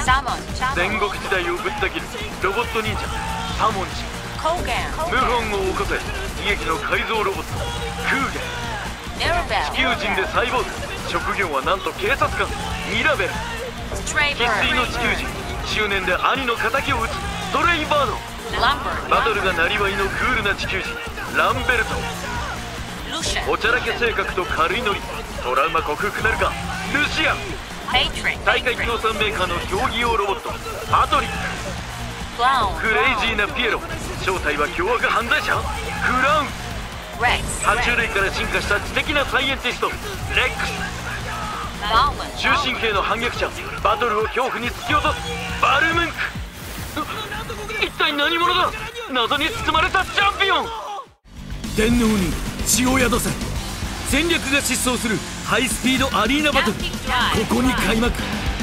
戦国時代をぶった切るロボット忍者サモンジ、謀反を起こせ悲劇の改造ロボットクーゲン、地球人でサイボーグ、職業はなんと警察官ミラベル、生粋の地球人、執念で兄の敵を討つストレイバード、バトルがなりわいのクールな地球人ランベルト、おちゃらけ性格と軽いノリ、トラウマ克服なるかルシアン、大会機能3メーカーの競技用ロボットパトリック、クレイジーなピエロ、正体は凶悪犯罪者クラウン、爬虫類から進化した知的なサイエンティストレックス、終身刑の反逆者、バトルを恐怖に突き落とすバルムンク、一体何者だ、謎に包まれたチャンピオン。 電脳に血を宿せ、戦略が疾走するハイスピードアリーナバトル、ここに開幕。